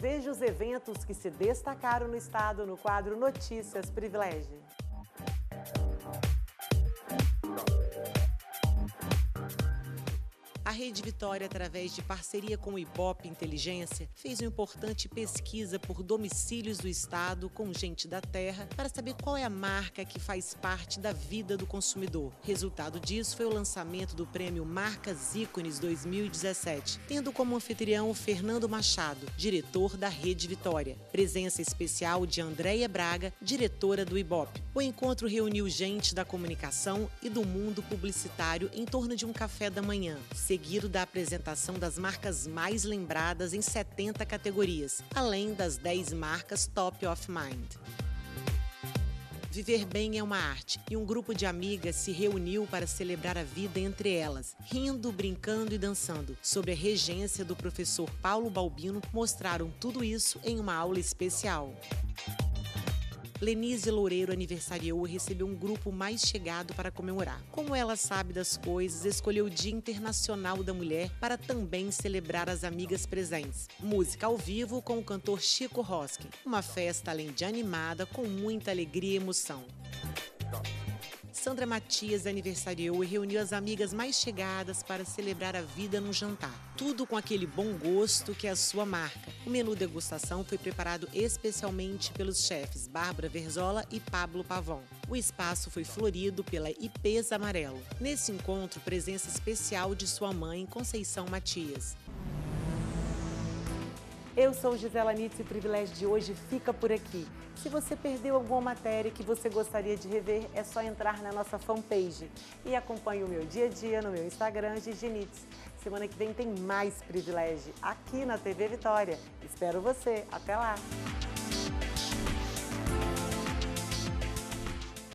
Veja os eventos que se destacaram no estado no quadro Notícias Privilégio. A Rede Vitória, através de parceria com o Ibope Inteligência, fez uma importante pesquisa por domicílios do estado com gente da terra para saber qual é a marca que faz parte da vida do consumidor. Resultado disso foi o lançamento do prêmio Marcas Ícones 2017, tendo como anfitrião o Fernando Machado, diretor da Rede Vitória. Presença especial de Andréia Braga, diretora do Ibope. O encontro reuniu gente da comunicação e do mundo publicitário em torno de um café da manhã, seguido da apresentação das marcas mais lembradas em 70 categorias, além das 10 marcas Top of Mind. Viver bem é uma arte e um grupo de amigas se reuniu para celebrar a vida entre elas, rindo, brincando e dançando. Sob a regência do professor Paulo Balbino, mostraram tudo isso em uma aula especial. Lenise Loureiro aniversariou e recebeu um grupo mais chegado para comemorar. Como ela sabe das coisas, escolheu o Dia Internacional da Mulher para também celebrar as amigas presentes. Música ao vivo com o cantor Chico Roskin. Uma festa além de animada, com muita alegria e emoção. Sandra Matias aniversariou e reuniu as amigas mais chegadas para celebrar a vida num jantar. Tudo com aquele bom gosto que é a sua marca. O menu degustação foi preparado especialmente pelos chefes Bárbara Verzola e Pablo Pavon. O espaço foi florido pela Ipês Amarelo. Nesse encontro, presença especial de sua mãe, Conceição Matias. Eu sou Gisela Nitz e o Privilégio de hoje fica por aqui. Se você perdeu alguma matéria que você gostaria de rever, é só entrar na nossa fanpage e acompanhe o meu dia a dia no meu Instagram, Gigi Nitz. Semana que vem tem mais Privilégio aqui na TV Vitória. Espero você. Até lá!